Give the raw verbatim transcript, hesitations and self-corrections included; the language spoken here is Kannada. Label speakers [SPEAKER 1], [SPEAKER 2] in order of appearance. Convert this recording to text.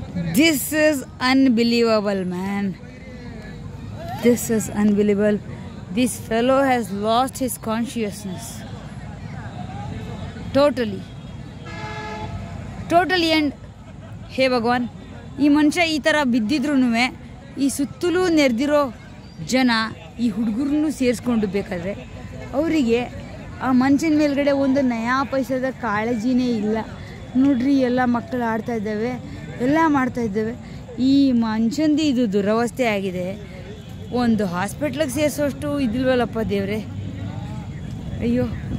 [SPEAKER 1] This is unbelievable, man. This is unbelievable. This fellow has lost his consciousness. Totally. Totally. And ಹೇ ಭಗವಾನ್, ಈ ಮನುಷ್ಯ ಈ ಥರ ಬಿದ್ದಿದ್ರೂ ಈ ಸುತ್ತಲೂ ನೆರೆದಿರೋ ಜನ ಈ ಹುಡುಗರನ್ನು ಸೇರಿಸ್ಕೊಂಡು ಬೇಕಾದ್ರೆ ಅವರಿಗೆ ಆ ಮನುಷ್ಯನ ಮೇಲ್ಗಡೆ ಒಂದು ನಯಾ ಪೈಸದ ಕಾಳಜಿನೇ ಇಲ್ಲ. ನೋಡ್ರಿ, ಎಲ್ಲ ಮಕ್ಕಳು ಆಡ್ತಾ ಇದ್ದಾವೆ, ಎಲ್ಲ ಮಾಡ್ತಾ ಇದ್ದಾವೆ. ಈ ಮನುಷ್ಯಂದು ಇದು ದುರವಸ್ಥೆ ಆಗಿದೆ. ಒಂದು ಹಾಸ್ಪಿಟ್ಲಿಗೆ ಸೇರಿಸೋಷ್ಟು ಇದಿಲ್ವಲ್ಲಪ್ಪ ದೇವ್ರೆ. ಅಯ್ಯೋ.